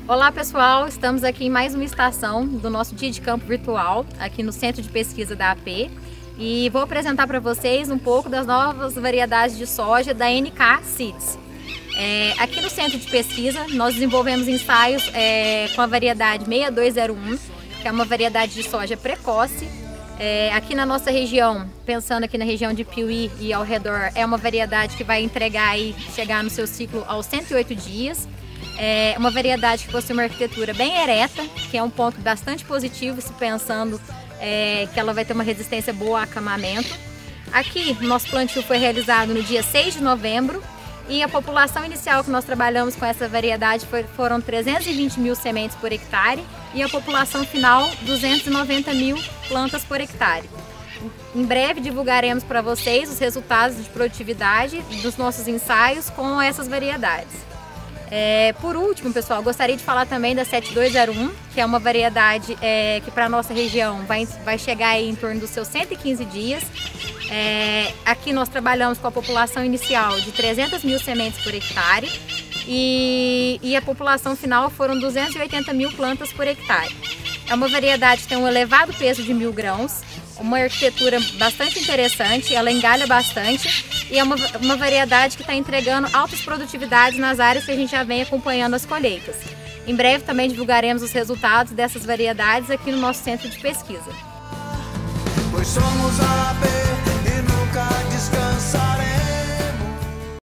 Olá pessoal, estamos aqui em mais uma estação do nosso Dia de Campo Virtual, aqui no Centro de Pesquisa da AP, e vou apresentar para vocês um pouco das novas variedades de soja da NK Seeds. Aqui no Centro de Pesquisa nós desenvolvemos ensaios com a variedade 6201, que é uma variedade de soja precoce. Aqui na nossa região, pensando aqui na região de Piuí e ao redor, é uma variedade que vai entregar e chegar no seu ciclo aos 108 dias. É uma variedade que possui uma arquitetura bem ereta, que é um ponto bastante positivo, se pensando que ela vai ter uma resistência boa a acamamento. Aqui, nosso plantio foi realizado no dia 6 de novembro e a população inicial que nós trabalhamos com essa variedade foram 320 mil sementes por hectare e a população final 290 mil plantas por hectare. Em breve divulgaremos para vocês os resultados de produtividade dos nossos ensaios com essas variedades. Por último, pessoal, gostaria de falar também da 7201, que é uma variedade que para a nossa região vai chegar aí em torno dos seus 115 dias. Aqui nós trabalhamos com a população inicial de 300 mil sementes por hectare e a população final foram 280 mil plantas por hectare. É uma variedade que tem um elevado peso de 1000 grãos, uma arquitetura bastante interessante, ela engalha bastante e é uma variedade que está entregando altas produtividades nas áreas que a gente já vem acompanhando as colheitas. Em breve também divulgaremos os resultados dessas variedades aqui no nosso centro de pesquisa. Pois somos a